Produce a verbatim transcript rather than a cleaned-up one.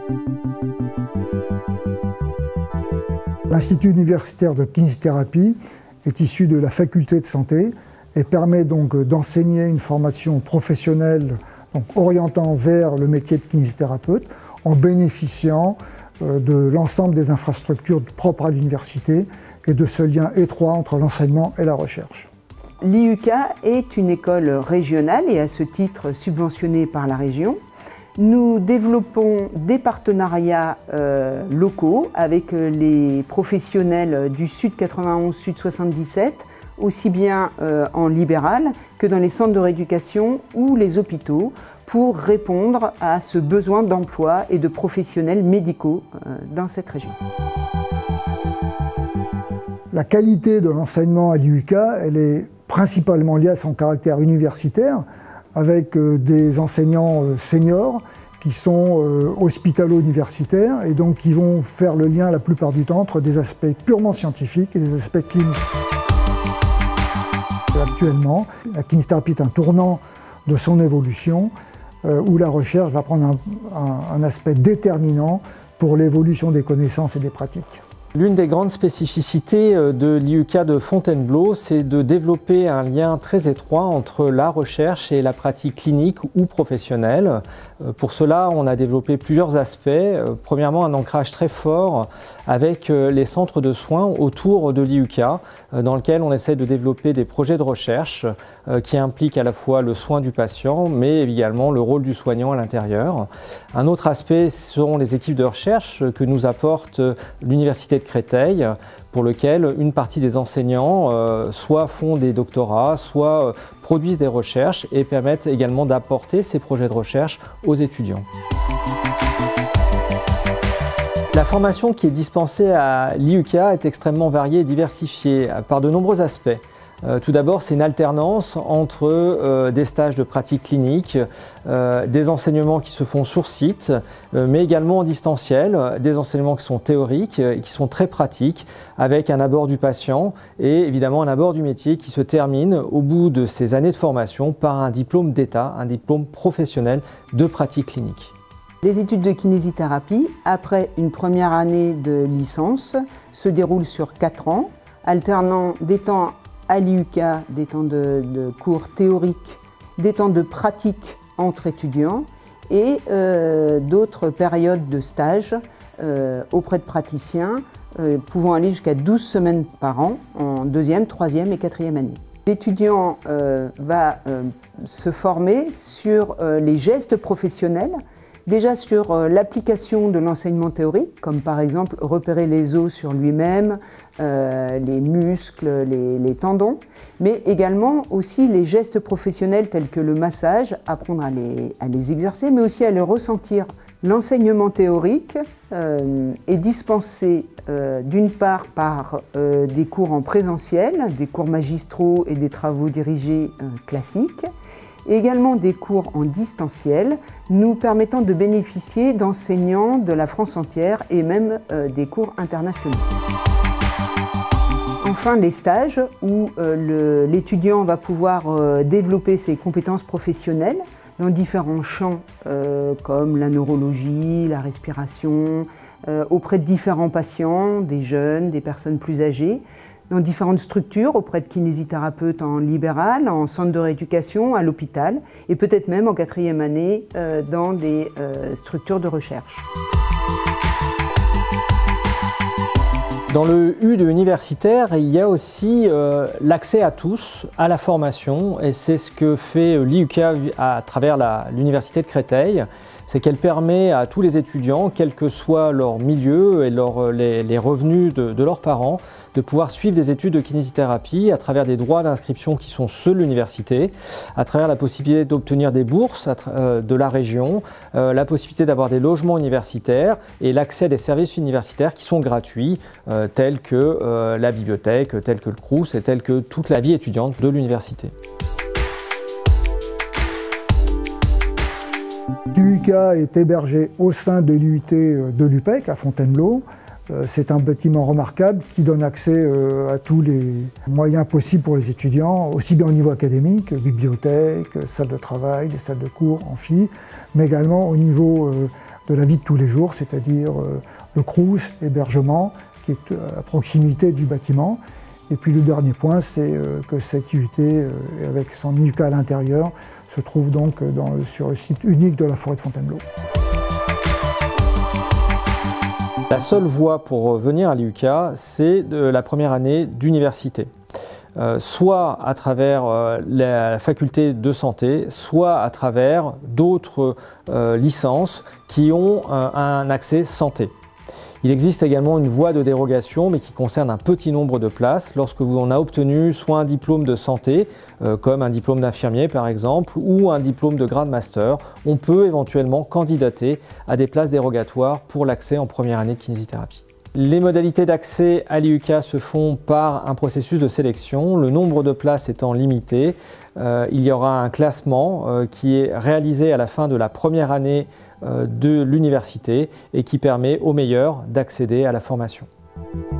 L'Institut universitaire de kinésithérapie est issu de la faculté de santé et permet donc d'enseigner une formation professionnelle donc orientant vers le métier de kinésithérapeute en bénéficiant de l'ensemble des infrastructures propres à l'université et de ce lien étroit entre l'enseignement et la recherche. L'I U K est une école régionale et à ce titre subventionnée par la région. Nous développons des partenariats euh, locaux avec les professionnels du Sud quatre-vingt-onze, Sud soixante-dix-sept, aussi bien euh, en libéral que dans les centres de rééducation ou les hôpitaux, pour répondre à ce besoin d'emploi et de professionnels médicaux euh, dans cette région. La qualité de l'enseignement à l'I U K, elle est principalement liée à son caractère universitaire, avec euh, des enseignants euh, seniors qui sont euh, hospitalo-universitaires et donc qui vont faire le lien la plupart du temps entre des aspects purement scientifiques et des aspects cliniques. Actuellement, la kinésithérapie est un tournant de son évolution euh, où la recherche va prendre un, un, un aspect déterminant pour l'évolution des connaissances et des pratiques. L'une des grandes spécificités de l'I U K de Fontainebleau, c'est de développer un lien très étroit entre la recherche et la pratique clinique ou professionnelle. Pour cela, on a développé plusieurs aspects. Premièrement, un ancrage très fort avec les centres de soins autour de l'I U K, dans lequel on essaie de développer des projets de recherche qui impliquent à la fois le soin du patient, mais également le rôle du soignant à l'intérieur. Un autre aspect sont les équipes de recherche que nous apporte l'Université de Créteil, pour lequel une partie des enseignants euh, soit font des doctorats, soit euh, produisent des recherches et permettent également d'apporter ces projets de recherche aux étudiants. La formation qui est dispensée à l'I U K est extrêmement variée et diversifiée par de nombreux aspects. Euh, tout d'abord, c'est une alternance entre euh, des stages de pratique clinique, euh, des enseignements qui se font sur site, euh, mais également en distanciel, des enseignements qui sont théoriques et qui sont très pratiques, avec un abord du patient et évidemment un abord du métier qui se termine au bout de ces années de formation par un diplôme d'État, un diplôme professionnel de pratique clinique. Les études de kinésithérapie, après une première année de licence, se déroulent sur quatre ans, alternant des temps à l'I U K, des temps de, de cours théoriques, des temps de pratique entre étudiants et euh, d'autres périodes de stage euh, auprès de praticiens euh, pouvant aller jusqu'à douze semaines par an en deuxième, troisième et quatrième année. L'étudiant euh, va euh, se former sur euh, les gestes professionnels, déjà sur euh, l'application de l'enseignement théorique, comme par exemple repérer les os sur lui-même, euh, les muscles, les, les tendons, mais également aussi les gestes professionnels tels que le massage, apprendre à les, à les exercer, mais aussi à les ressentir. L'enseignement théorique euh, est dispensé euh, d'une part par euh, des cours en présentiel, des cours magistraux et des travaux dirigés euh, classiques, et également des cours en distanciel, nous permettant de bénéficier d'enseignants de la France entière et même euh, des cours internationaux. Enfin, les stages où euh, l'étudiant va pouvoir euh, développer ses compétences professionnelles dans différents champs euh, comme la neurologie, la respiration, euh, auprès de différents patients, des jeunes, des personnes plus âgées, dans différentes structures, auprès de kinésithérapeutes en libéral, en centre de rééducation, à l'hôpital, et peut-être même en quatrième année euh, dans des euh, structures de recherche. Dans le U de universitaire, il y a aussi euh, l'accès à tous à la formation, et c'est ce que fait l'I U K à travers l'Université de Créteil. C'est qu'elle permet à tous les étudiants, quel que soit leur milieu et leur, les, les revenus de, de leurs parents, de pouvoir suivre des études de kinésithérapie à travers des droits d'inscription qui sont ceux de l'université, à travers la possibilité d'obtenir des bourses euh, de la région, euh, la possibilité d'avoir des logements universitaires et l'accès à des services universitaires qui sont gratuits, euh, tels que euh, la bibliothèque, tels que le Crous et tels que toute la vie étudiante de l'université. L'I U K est hébergé au sein de l'U T de l'U P E C à Fontainebleau. C'est un bâtiment remarquable qui donne accès à tous les moyens possibles pour les étudiants, aussi bien au niveau académique, bibliothèque, salle de travail, des salles de cours, amphi, mais également au niveau de la vie de tous les jours, c'est-à-dire euh, le crous, hébergement, qui est à proximité du bâtiment. Et puis le dernier point, c'est euh, que cette I U T, euh, avec son I U C A à l'intérieur, se trouve donc dans, sur le site unique de la forêt de Fontainebleau. La seule voie pour venir à l'I U C A, c'est de la première année d'université. Euh, soit à travers euh, la faculté de santé, soit à travers d'autres euh, licences qui ont euh, un accès santé. Il existe également une voie de dérogation, mais qui concerne un petit nombre de places. Lorsque l'on a obtenu soit un diplôme de santé, euh, comme un diplôme d'infirmier par exemple, ou un diplôme de grade master, on peut éventuellement candidater à des places dérogatoires pour l'accès en première année de kinésithérapie. Les modalités d'accès à l'I U C A se font par un processus de sélection, le nombre de places étant limité. Euh, il y aura un classement euh, qui est réalisé à la fin de la première année euh, de l'université et qui permet aux meilleurs d'accéder à la formation.